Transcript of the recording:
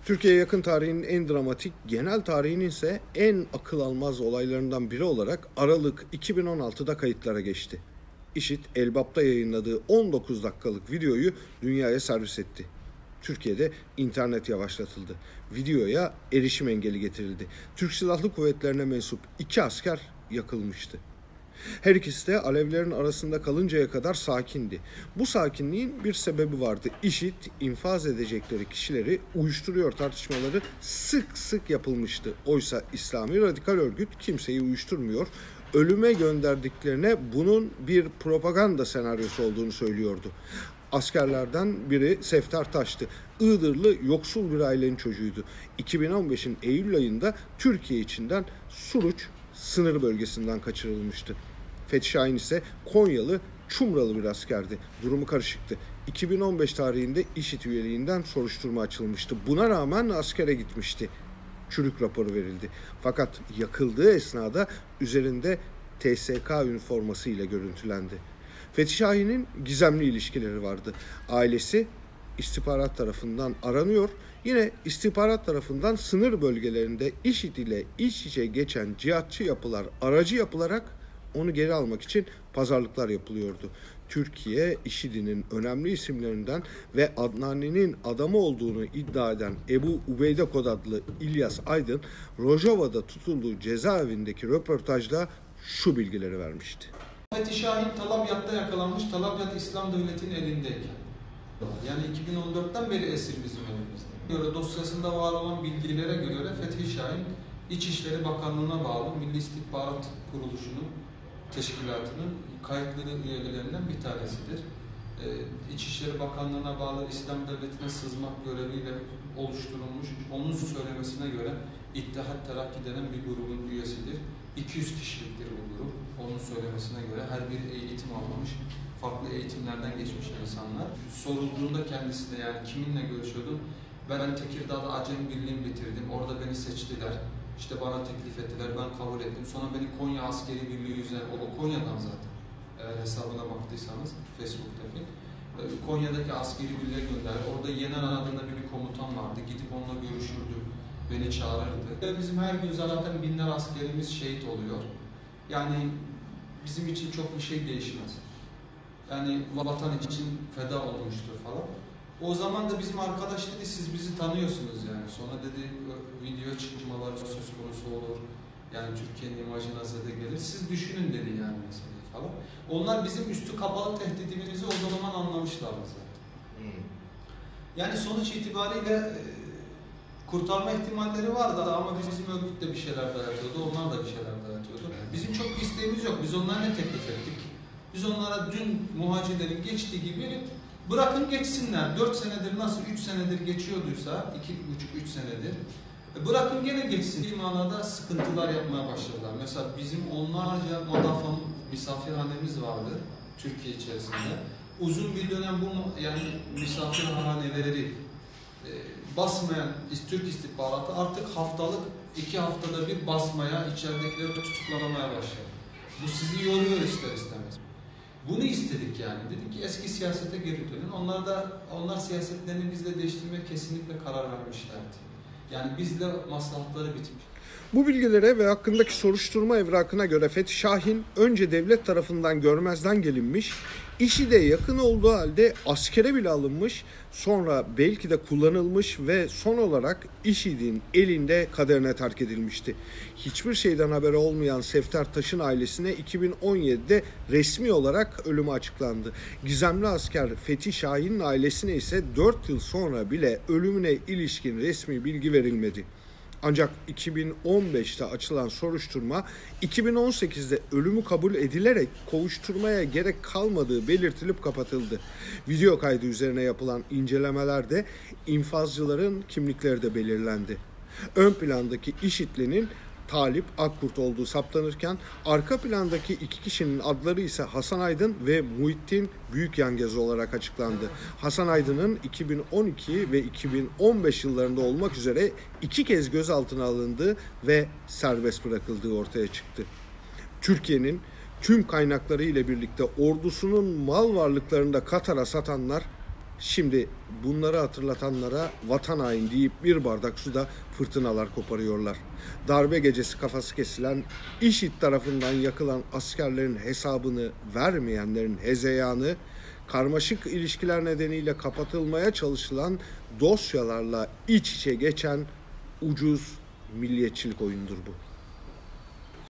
Türkiye yakın tarihinin en dramatik, genel tarihinin ise en akıl almaz olaylarından biri olarak Aralık 2016'da kayıtlara geçti. IŞİD, Elbap'ta yayınladığı 19 dakikalık videoyu dünyaya servis etti. Türkiye'de internet yavaşlatıldı. Videoya erişim engeli getirildi. Türk Silahlı Kuvvetlerine mensup 2 asker yakılmıştı. Her ikisi de alevlerin arasında kalıncaya kadar sakindi. Bu sakinliğin bir sebebi vardı. IŞİD infaz edecekleri kişileri uyuşturuyor tartışmaları sık sık yapılmıştı. Oysa İslami radikal örgüt kimseyi uyuşturmuyor. Ölüme gönderdiklerine bunun bir propaganda senaryosu olduğunu söylüyordu. Askerlerden biri Seftar Taş'tı. Iğdırlı yoksul bir ailenin çocuğuydu. 2015'in Eylül ayında Türkiye içinden Suruç sınır bölgesinden kaçırılmıştı. Fethi Şahin ise Konyalı, Çumralı bir askerdi. Durumu karışıktı. 2015 tarihinde IŞİD üyeliğinden soruşturma açılmıştı. Buna rağmen askere gitmişti. Çürük raporu verildi. Fakat yakıldığı esnada üzerinde TSK üniforması ile görüntülendi. Fethi Şahin'in gizemli ilişkileri vardı. Ailesi istihbarat tarafından aranıyor. Yine istihbarat tarafından sınır bölgelerinde IŞİD ile iç içe geçen cihatçı yapılar aracı yapılarak onu geri almak için pazarlıklar yapılıyordu. Türkiye, IŞİD'in önemli isimlerinden ve Adnani'nin adamı olduğunu iddia eden Ebu Ubeyde Kod adlı İlyas Aydın, Rojava'da tutulduğu cezaevindeki röportajda şu bilgileri vermişti. Fethi Şahin Talabyat'ta yakalanmış, Talabyat İslam Devleti'nin elindeyken. Yani 2014'ten beri esir bizim elimizde. Göre dosyasında var olan bilgilere göre Fethi Şahin İçişleri Bakanlığı'na bağlı Milli İstihbarat Kuruluşu'nun teşkilatının kayıtlı üyelerinden bir tanesidir. İçişleri Bakanlığı'na bağlı İslam Devleti'ne sızmak göreviyle oluşturulmuş, onun söylemesine göre İttihat Terakki denen bir grubun üyesidir. 200 kişiliktir bu grup. Onun söylemesine göre her biri eğitim almamış, farklı eğitimlerden geçmiş insanlar. Sorulduğunda kendisine yani kiminle görüşüyordun? Ben Tekirdağ'da Acem Birliği'ni bitirdim, orada beni seçtiler. İşte bana teklif ettiler, ben kabul ettim. Sonra beni Konya Askeri Birliği üzerine, o Konya'dan zaten. Eğer hesabına baktıysanız Facebook'taki. Konya'daki askeri birliğe gönderdi. Orada Yener adında bir komutan vardı. Gidip onunla görüşürdü. Beni çağırırdı. Bizim her gün zaten binler askerimiz şehit oluyor. Yani bizim için çok bir şey değişmez. Yani vatan için feda olmuştur falan. O zaman da bizim arkadaş dedi, siz bizi tanıyorsunuz yani. Sonra dedi video çıkmaları söz konusu olur. Yani Türkiye'nin imajına zede gelir. Siz düşünün dedi yani mesela falan. Onlar bizim üstü kapalı tehdidimizi o zaman anlamışlardı zaten. Yani sonuç itibariyle kurtarma ihtimalleri vardı ama bizim örgüt de bir şeyler dayatıyordu, onlar da bir şeyler dayatıyordu. Bizim çok bir isteğimiz yok. Biz onlara ne teklif ettik? Biz onlara dün muhacirlerin geçtiği gibi bırakın geçsinler. 4 senedir nasıl 3 senedir geçiyorduysa, 2,5-3 senedir bırakın gene geçsin. Bir manada sıkıntılar yapmaya başladılar. Mesela bizim onlarca madafam misafirhanemiz vardı Türkiye içerisinde. Uzun bir dönem bu yani misafirhaneleri basmayan Türk istihbaratı artık haftalık 2 haftada bir basmaya, içeridekileri tutuklamaya başladı. Bu sizi yoruyor ister istemez. Bunu istedik yani. Dedik ki eski siyasete geri dönün. Onlar siyasetlerini bizle değiştirmeye kesinlikle karar vermişlerdi. Yani bizle maslahatları bitmiş. Bu bilgilere ve hakkındaki soruşturma evrakına göre Fethi Şahin önce devlet tarafından görmezden gelinmiş, IŞİD'e yakın olduğu halde askere bile alınmış, sonra belki de kullanılmış ve son olarak IŞİD'in elinde kaderine terk edilmişti. Hiçbir şeyden haberi olmayan Seftar Taş'ın ailesine 2017'de resmi olarak ölümü açıklandı. Gizemli asker Fethi Şahin'in ailesine ise 4 yıl sonra bile ölümüne ilişkin resmi bilgi verilmedi. Ancak 2015'te açılan soruşturma 2018'de ölümü kabul edilerek kovuşturmaya gerek kalmadığı belirtilip kapatıldı. Video kaydı üzerine yapılan incelemelerde infazcıların kimlikleri de belirlendi. Ön plandaki IŞİD'linin Talip Akkurt olduğu saptanırken arka plandaki 2 kişinin adları ise Hasan Aydın ve Muhittin Büyükyangezi olarak açıklandı. Hasan Aydın'ın 2012 ve 2015 yıllarında olmak üzere 2 kez gözaltına alındığı ve serbest bırakıldığı ortaya çıktı. Türkiye'nin tüm kaynakları ile birlikte ordusunun mal varlıklarını da Katar'a satanlar Şimdi bunları hatırlatanlara vatan hain deyip bir bardak suda fırtınalar koparıyorlar. Darbe gecesi kafası kesilen, IŞİD tarafından yakılan askerlerin hesabını vermeyenlerin hezeyanı, karmaşık ilişkiler nedeniyle kapatılmaya çalışılan dosyalarla iç içe geçen ucuz milliyetçilik oyundur bu.